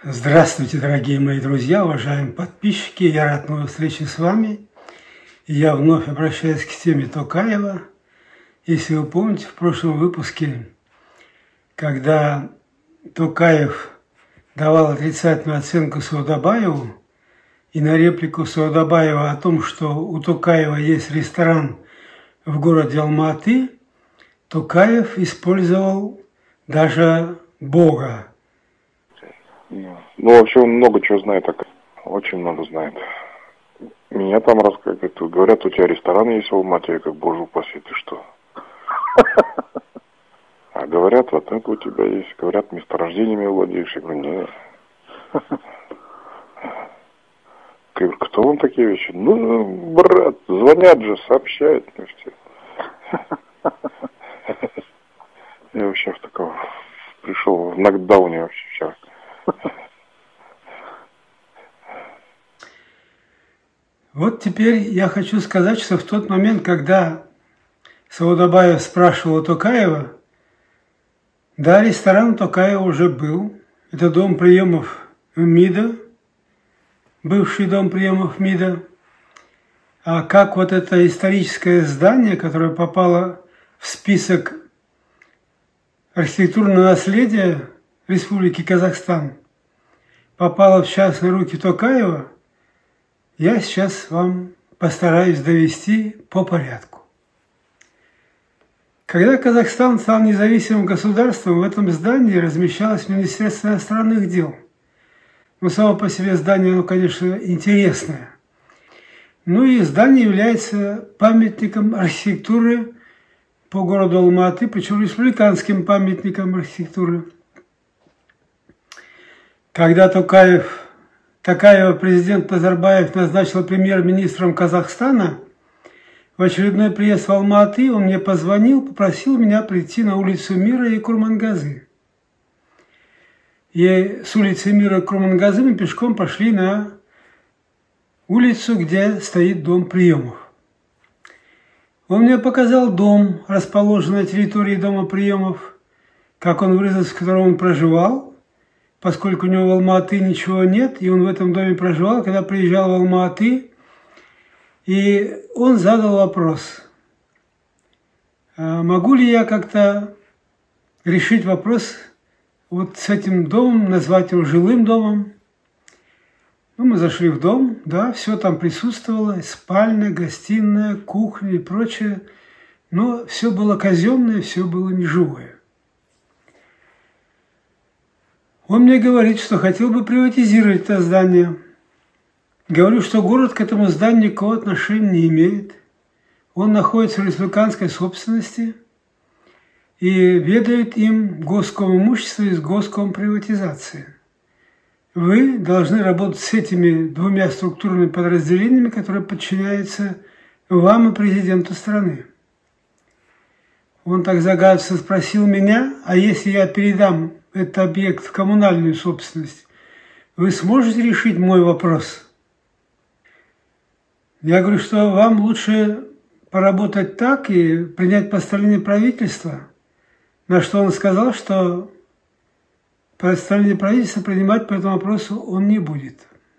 Здравствуйте, дорогие мои друзья, уважаемые подписчики. Я рад новой встрече с вами. И я вновь обращаюсь к теме Токаева. Если вы помните, в прошлом выпуске, когда Токаев давал отрицательную оценку Саудабаеву, и на реплику Саудабаева о том, что у Токаева есть ресторан в городе Алма-Аты, Токаев использовал даже Бога. Ну, вообще он много чего знает, очень много знает. Меня там рассказывают, говорят, у тебя ресторан есть в Алмате, как боже упаси, ты что? А говорят, вот это у тебя есть, говорят, месторождениями владеешь. Я говорю, нет. Говорю, кто вам такие вещи? Ну, брат, звонят же, сообщают мне все. Я вообще в таком пришел в нокдауне вообще вчера. Вот теперь я хочу сказать, что в тот момент, когда Саудабаев спрашивал у Токаева, да, ресторан Токаева уже был. Это дом приемов МИДа, бывший дом приемов МИДа. А как вот это историческое здание, которое попало в список архитектурного наследия Республики Казахстан, попало в частные руки Токаева, я сейчас вам постараюсь довести по порядку. Когда Казахстан стал независимым государством, в этом здании размещалось Министерство иностранных дел. Но само по себе здание, конечно, интересное. Ну и здание является памятником архитектуры по городу Алма-Аты, причем республиканским памятником архитектуры. Когда Токаева президент Назарбаев назначил премьер-министром Казахстана, в очередной приезд в Алма-Аты он мне позвонил, попросил меня прийти на улицу Мира и Курмангазы. И с улицы Мира и Курмангазы мы пешком пошли на улицу, где стоит дом приемов. Он мне показал дом, расположенный на территории дома приемов, как он выразился, в котором он проживал, поскольку у него в Алма-Аты ничего нет, и он в этом доме проживал, когда приезжал в Алма-Аты, и он задал вопрос, могу ли я как-то решить вопрос вот с этим домом, назвать его жилым домом. Ну, мы зашли в дом, да, все там присутствовало, спальня, гостиная, кухня и прочее, но все было казенное, все было неживое. Он мне говорит, что хотел бы приватизировать это здание. Говорю, что город к этому зданию никакого отношения не имеет. Он находится в республиканской собственности и ведает им госкомимущество из госкомприватизации. Вы должны работать с этими двумя структурными подразделениями, которые подчиняются вам и президенту страны. Он так загадочно спросил меня, а если я передам этот объект в коммунальную собственность, вы сможете решить мой вопрос? Я говорю, что вам лучше поработать так и принять постановление правительства, на что он сказал, что постановление правительства принимать по этому вопросу он не будет.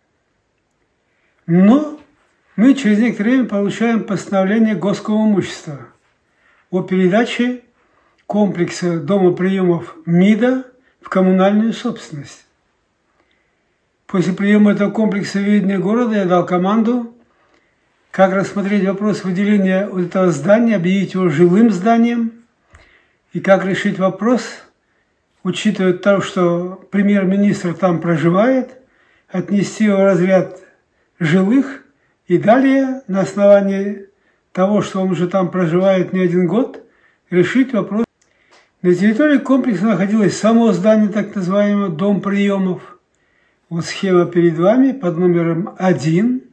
Но мы через некоторое время получаем постановление госкомимущества о передаче комплекса дома приемов МИДа в коммунальную собственность. После приема этого комплекса в ведение города я дал команду, как рассмотреть вопрос выделения вот этого здания, объявить его жилым зданием, и как решить вопрос, учитывая то, что премьер-министр там проживает, отнести его в разряд жилых, и далее на основании того, что он уже там проживает не один год, решить вопрос. На территории комплекса находилось само здание, так называемый дом приемов. Вот схема перед вами под номером 1.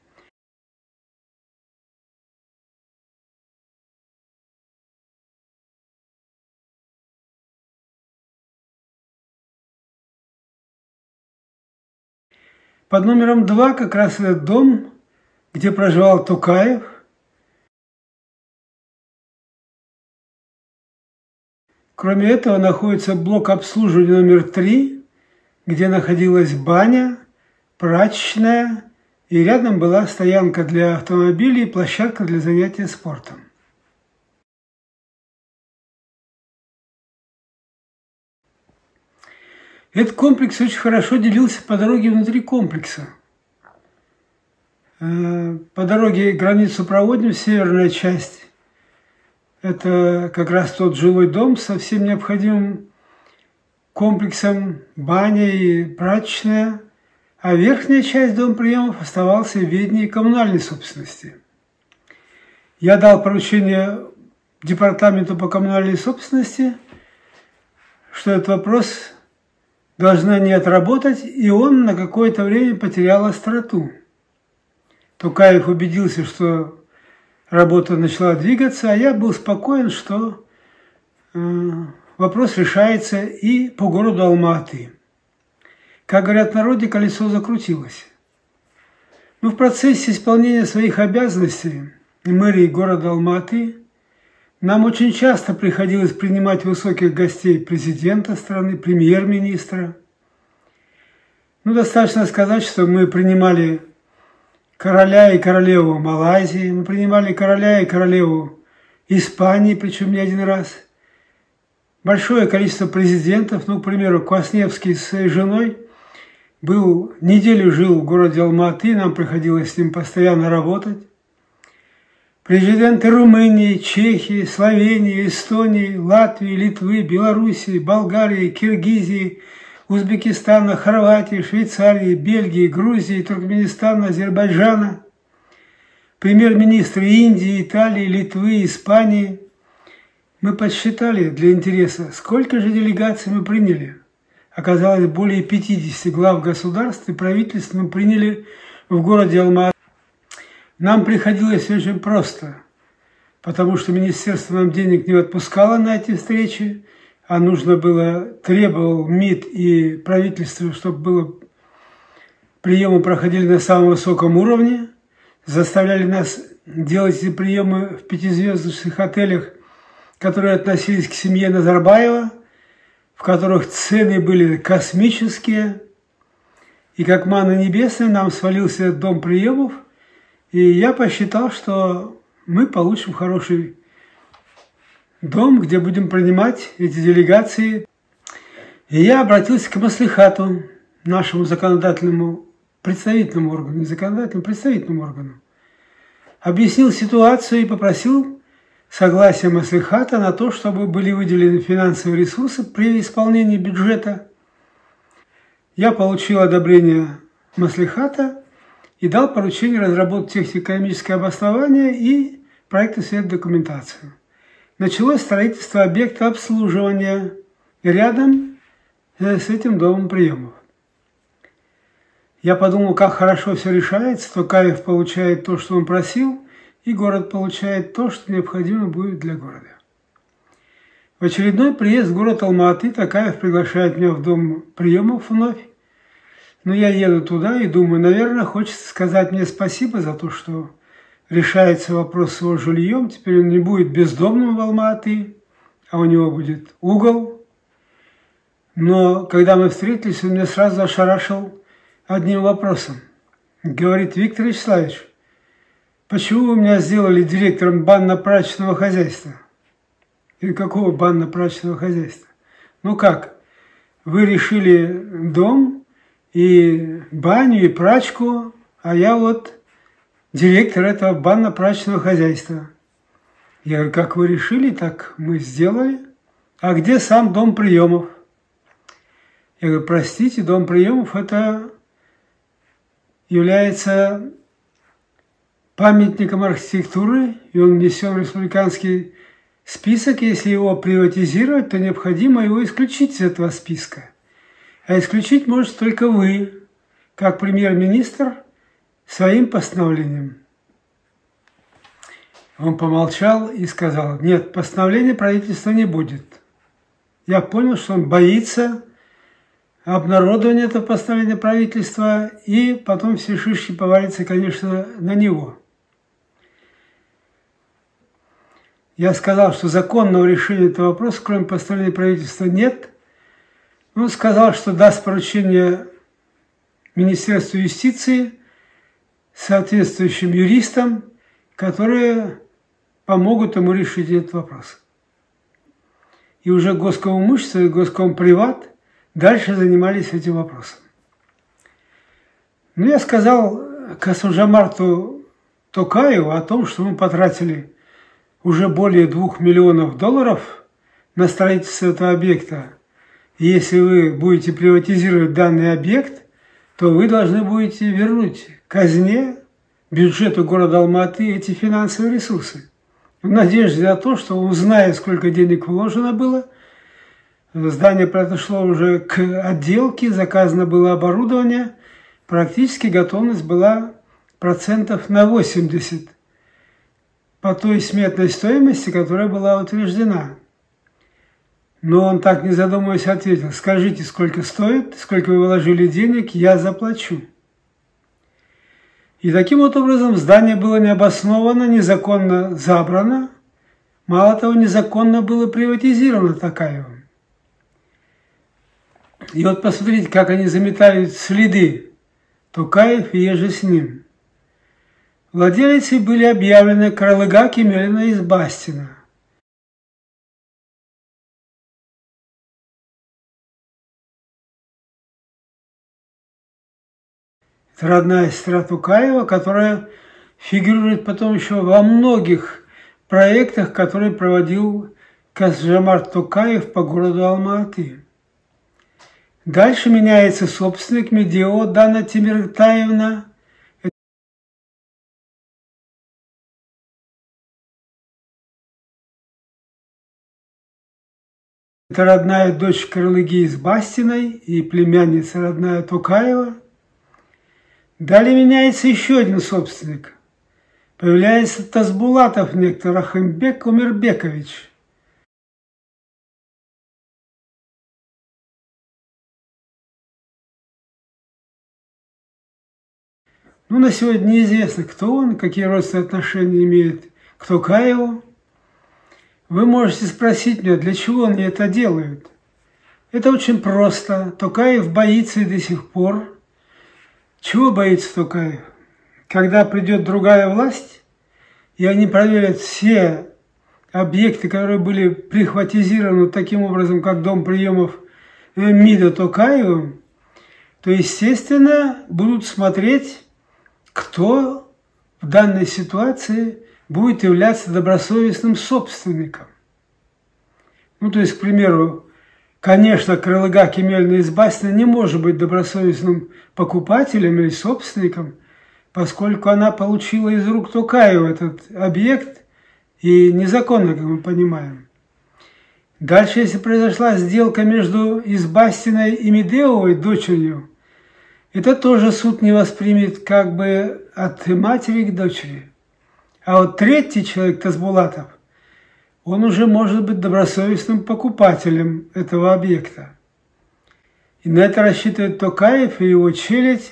Под номером 2 как раз этот дом, где проживал Токаев. Кроме этого находится блок обслуживания номер 3, где находилась баня, прачечная, и рядом была стоянка для автомобилей и площадка для занятия спортом. Этот комплекс очень хорошо делился по дороге внутри комплекса. По дороге границу проводим, северная часть. Это как раз тот жилой дом со всем необходимым комплексом, баня и прачечная. А верхняя часть дома приемов оставался в ведении коммунальной собственности. Я дал поручение департаменту по коммунальной собственности, что этот вопрос должны они отработать, и он на какое-то время потерял остроту. Токаев убедился, что работа начала двигаться, а я был спокоен, что вопрос решается и по городу Алма-Аты. Как говорят в народе, колесо закрутилось. Но в процессе исполнения своих обязанностей мэрии города Алма-Аты нам очень часто приходилось принимать высоких гостей президента страны, премьер-министра. Достаточно сказать, что мы принимали короля и королеву Малайзии, мы принимали короля и королеву Испании, причем не один раз. Большое количество президентов, к примеру, Квасневский с своей женой неделю жил в городе Алма-Аты, нам приходилось с ним постоянно работать. Президенты Румынии, Чехии, Словении, Эстонии, Латвии, Литвы, Белоруссии, Болгарии, Киргизии, Узбекистана, Хорватии, Швейцарии, Бельгии, Грузии, Туркменистана, Азербайджана, премьер-министры Индии, Италии, Литвы, Испании. Мы подсчитали для интереса, сколько же делегаций мы приняли. Оказалось, более 50 глав государств и правительств мы приняли в городе Алма-Аты. Нам приходилось очень просто, потому что министерство нам денег не отпускало на эти встречи, а нужно было, требовал МИД и правительство, чтобы приемы проходили на самом высоком уровне, заставляли нас делать эти приемы в 5-звездочных отелях, которые относились к семье Назарбаева, в которых цены были космические, и как манна небесная нам свалился этот дом приемов, и я посчитал, что мы получим хороший дом, где будем принимать эти делегации. И я обратился к Маслихату, нашему законодательному представительному органу, не законодательному, представительному органу. Объяснил ситуацию и попросил согласия Маслихата на то, чтобы были выделены финансовые ресурсы при исполнении бюджета. Я получил одобрение Маслихата и дал поручение разработать технико-экономическое обоснование и проектно-сметную документацию. Началось строительство объекта обслуживания рядом с этим домом приемов. Я подумал, как хорошо все решается, Токаев получает то, что он просил, и город получает то, что необходимо будет для города. В очередной приезд в город Алма-Аты Токаев приглашает меня в дом приемов вновь. Но я еду туда и думаю, наверное, хочется сказать мне спасибо за то, что решается вопрос с его жильем. Теперь он не будет бездомным в Алма-Аты, а у него будет угол. Но когда мы встретились, он меня сразу ошарашил одним вопросом. Говорит: Виктор Вячеславович, почему вы меня сделали директором банно-прачечного хозяйства? Или какого банно-прачечного хозяйства? Ну как, вы решили дом и баню, и прачку, а я вот директор этого банно-прачечного хозяйства. Я говорю: как вы решили, так мы сделали. А где сам дом приемов? Я говорю: простите, дом приемов это является памятником архитектуры, и он внесен в республиканский список. Если его приватизировать, то необходимо его исключить из этого списка. А исключить можете только вы, как премьер-министр, своим постановлением. Он помолчал и сказал: нет, постановления правительства не будет. Я понял, что он боится обнародования этого постановления правительства, и потом все шишки повалятся, конечно, на него. Я сказал, что законного решения этого вопроса, кроме постановления правительства, нет. Он сказал, что даст поручение Министерству юстиции соответствующим юристам, которые помогут ему решить этот вопрос. И уже Госкомимущество и Госкомприват дальше занимались этим вопросом. Но я сказал Касым-Жомарту Токаеву о том, что мы потратили уже более $2 миллионов на строительство этого объекта. И если вы будете приватизировать данный объект, то вы должны будете вернуть казне, бюджету города Алматы эти финансовые ресурсы. В надежде на то, что, узная, сколько денег вложено было, здание произошло уже к отделке, заказано было оборудование, практически готовность была процентов на 80 по той сметной стоимости, которая была утверждена. Но он, так не задумываясь, ответил: скажите, сколько стоит, сколько вы вложили денег, я заплачу. И таким вот образом здание было необоснованно, незаконно забрано, мало того, незаконно было приватизировано Токаевым. И вот посмотрите, как они заметают следы, Токаев и еже с ним. Владельцы были объявлены Кралыга, Кемелина и Избастина. Это родная сестра Токаева, которая фигурирует потом еще во многих проектах, которые проводил Касым-Жомарт Токаев по городу Алма-Аты. Дальше меняется собственник Медео Дана Тимиртаевна. Это родная дочь Кралыги Избастиной и племянница родная Токаева. Далее меняется еще один собственник. Появляется Тазбулатов некто Рахимбек Умербекович. На сегодня неизвестно, кто он, какие родственные отношения имеет к Токаеву. Вы можете спросить меня, для чего они это делают. Это очень просто. Токаев боится и до сих пор. Чего боится Токаев? Когда придет другая власть, и они проверят все объекты, которые были прихватизированы таким образом, как дом приемов МИДа Токаевым, то, естественно, будут смотреть, кто в данной ситуации будет являться добросовестным собственником. То есть, к примеру, конечно, Кралыга, Кемелина и Избастина не может быть добросовестным покупателем или собственником, поскольку она получила из рук Токаева этот объект, и незаконно, как мы понимаем. Дальше, если произошла сделка между Избастиной и Медеовой дочерью, это тоже суд не воспримет как бы от матери к дочери. А вот третий человек, Тазбулатов, он уже может быть добросовестным покупателем этого объекта. И на это рассчитывает Токаев и его челядь.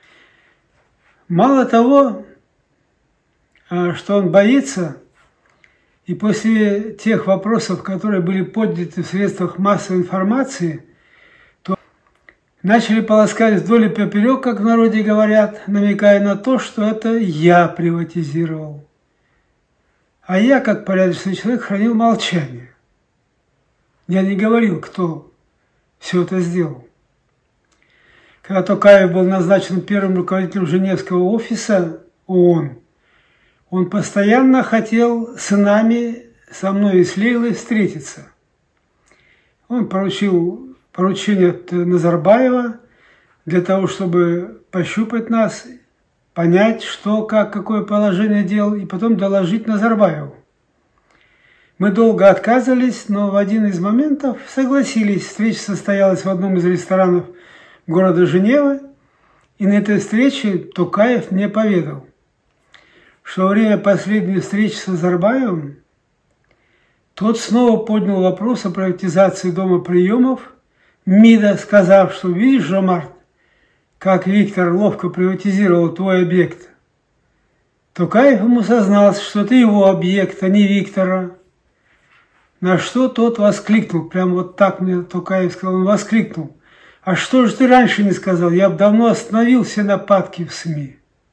Мало того, что он боится, и после тех вопросов, которые были подняты в средствах массовой информации, то начали полоскать вдоль и поперек, как в народе говорят, намекая на то, что это я приватизировал. А я, как порядочный человек, хранил молчание. Я не говорил, кто все это сделал. Когда Токаев был назначен первым руководителем Женевского офиса ООН, он постоянно хотел с нами, со мной и с Лейлой встретиться. Он поручил поручение от Назарбаева для того, чтобы пощупать нас, понять, что, как, какое положение дел, и потом доложить Назарбаеву. Мы долго отказывались, но в один из моментов согласились. Встреча состоялась в одном из ресторанов города Женевы, и на этой встрече Токаев мне поведал, что во время последней встречи с Назарбаевым тот снова поднял вопрос о приватизации дома приемов МИДа, сказав, что видишь, Жомарт, как Виктор ловко приватизировал твой объект. Токаев ему сознался, что это его объект, а не Виктора. На что тот воскликнул, прям вот так мне Токаев сказал, он воскликнул: «А что же ты раньше не сказал? Я бы давно остановил все нападки в СМИ».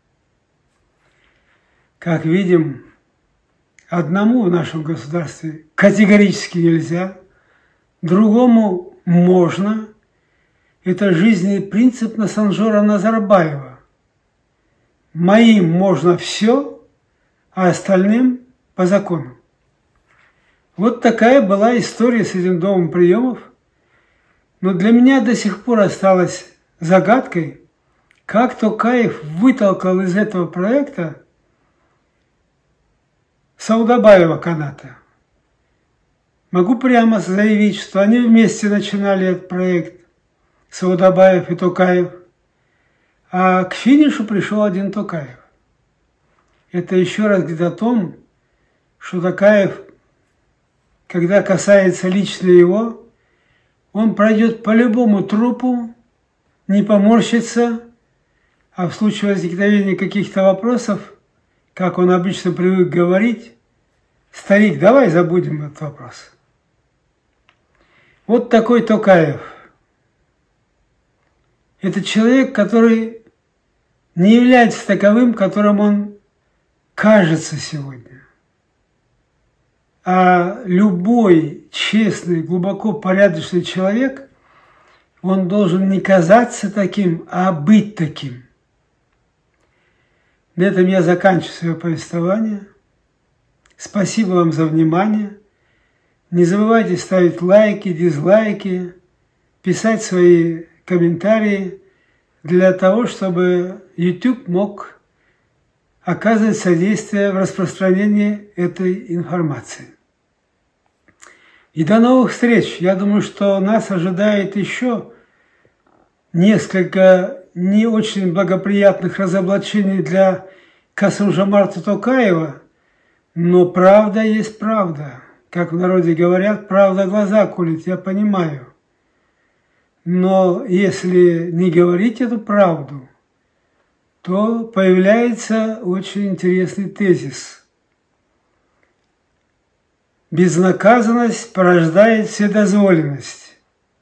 Как видим, одному в нашем государстве категорически нельзя, другому можно. Это жизненный принцип Насанжора Назарбаева. Моим можно все, а остальным по закону. Вот такая была история с этим домом приемов. Но для меня до сих пор осталось загадкой, как Токаев вытолкал из этого проекта Саудабаева Каната. Могу прямо заявить, что они вместе начинали этот проект, Саудабаев и Токаев, а к финишу пришел один Токаев. Это еще раз говорит о том, что Токаев, когда касается лично его, он пройдет по любому трупу, не поморщится, а в случае возникновения каких-то вопросов, как он обычно привык говорить: «Старик, давай забудем этот вопрос». Вот такой Токаев. Это человек, который не является таковым, которым он кажется сегодня. А любой честный, глубоко порядочный человек, он должен не казаться таким, а быть таким. На этом я заканчиваю свое повествование. Спасибо вам за внимание. Не забывайте ставить лайки, дизлайки, писать свои комментарии для того, чтобы YouTube мог оказывать содействие в распространении этой информации. И до новых встреч! Я думаю, что нас ожидает еще несколько не очень благоприятных разоблачений для Касым-Жомарта Токаева, но правда есть правда. Как в народе говорят, правда глаза колет, я понимаю. Но если не говорить эту правду, то появляется очень интересный тезис. Безнаказанность порождает вседозволенность.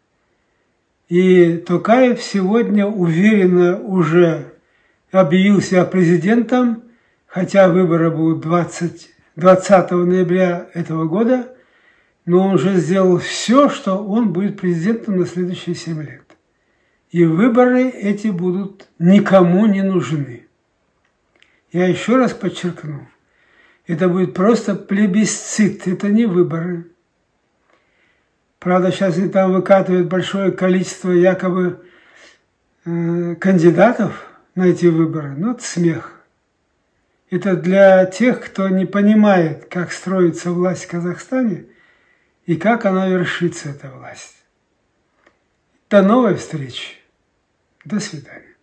И Токаев сегодня уверенно уже объявил себя президентом, хотя выборы будут 20 ноября этого года, но он уже сделал все, что он будет президентом на следующие 7 лет. И выборы эти будут никому не нужны. Я еще раз подчеркну, это будет просто плебисцит, это не выборы. Правда, сейчас они там выкатывают большое количество якобы кандидатов на эти выборы, но это смех. Это для тех, кто не понимает, как строится власть в Казахстане и как она вершится, эта власть. До новой встречи. До свидания.